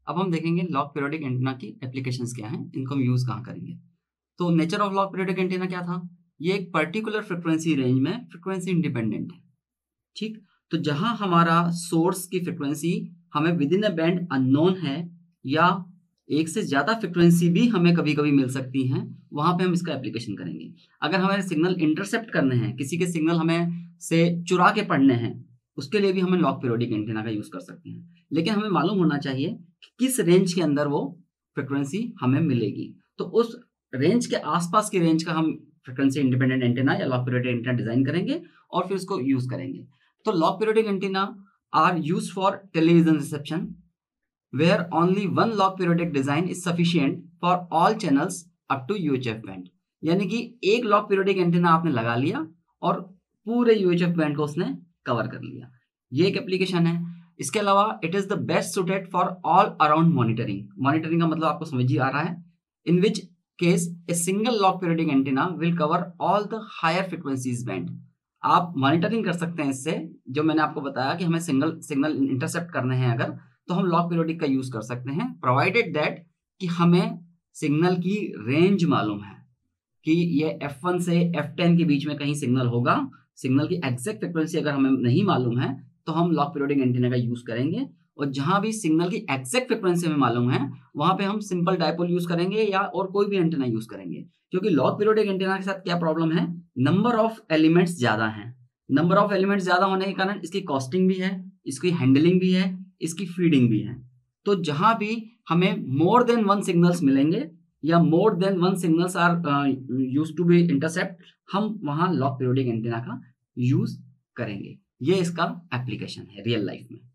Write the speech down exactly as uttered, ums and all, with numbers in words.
अब हम देखेंगे लॉग पीरियोडिक एंटीना की एप्लीकेशंस क्या हैं, इनको हम यूज कहाँ करेंगे। तो nature of log periodic antenna क्या था, ये एक पर्टिकुलर फ्रिक्वेंसी रेंज में फ्रिक्वेंसी इंडिपेंडेंट है, ठीक। तो जहां हमारा सोर्स की फ्रिक्वेंसी हमें within a band unknown है या एक से ज्यादा फ्रिक्वेंसी भी हमें कभी कभी मिल सकती हैं, वहां पे हम इसका एप्लीकेशन करेंगे। अगर हमें सिग्नल इंटरसेप्ट करने हैं, किसी के सिग्नल हमें से चुरा के पढ़ने हैं, उसके लिए भी हम लॉग पीरियोडिक एंटीना का यूज कर सकते हैं। लेकिन हमें मालूम होना चाहिए कि किस रेंज के अंदर वो फ्रिक्वेंसी हमें मिलेगी। तो उस रेंज के आसपास की रेंज का हम फ्रिक्वेंसी इंडिपेंडेंट एंटीना या लॉग पीरियोडिक एंटीना डिजाइन करेंगे और फिर उसको यूज करेंगे। तो log periodic antenna are used for television reception where only one log periodic design is sufficient for all channels up to UHF band. यानी कि एक लॉग पीरियोडिक एंटीना आपने लगा लिया और पूरे यूएचएफ बैंड को उसने कवर कर लिया। ये एक एप्लीकेशन है। इसके अलावा it is the best suited for all around monitoring. Monitoring का मतलब आपको समझ ही आ रहा है, in which case a single log periodic antenna will cover all the higher frequencies band. आप मॉनिटरिंग कर सकते हैं इससे, जो मैंने आपको बताया कि हमें सिंगल सिग्नल इंटरसेप्ट करने हैं अगर, तो हम लॉग पीरियोडिक का यूज कर सकते हैं, प्रोवाइडेड दैट कि हमें सिग्नल की रेंज मालूम है कि ये एफ वन से एफ टेन के बीच में कहीं सिग्नल होगा। सिग्नल की एग्जैक्ट फ्रिक्वेंसी अगर हमें नहीं मालूम है तो हम लॉग पीरियोडिक एंटीना का यूज करेंगे, और जहां भी सिग्नल की एग्जैक्ट फ्रिक्वेंसी हमें मालूम है वहां पे हम सिंपल डायपोल यूज करेंगे या और कोई भी एंटीना यूज करेंगे। क्योंकि लॉग पीरियोडिक एंटीना के साथ क्या प्रॉब्लम है, नंबर ऑफ एलिमेंट्स ज्यादा हैं। नंबर ऑफ एलिमेंट्स ज्यादा होने के कारण इसकी कॉस्टिंग भी है, इसकी हैंडलिंग भी है, इसकी फीडिंग भी है। तो जहां भी हमें मोर देन वन सिग्नल्स मिलेंगे या more than one signals are used to be intercept, हम वहां लॉग पीरियोडिक एंटीना का यूज करेंगे। ये इसका एप्लीकेशन है रियल लाइफ में।